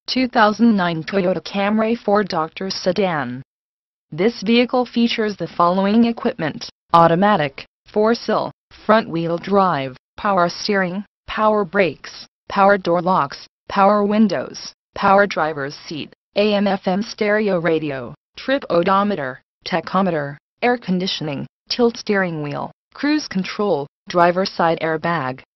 2009 Toyota Camry 4-Door Sedan. This vehicle features the following equipment: automatic, 4-sill, front-wheel drive, power steering, power brakes, power door locks, power windows, power driver's seat, AM/FM stereo radio, trip odometer, tachometer, air conditioning, tilt steering wheel, cruise control, driver's side airbag,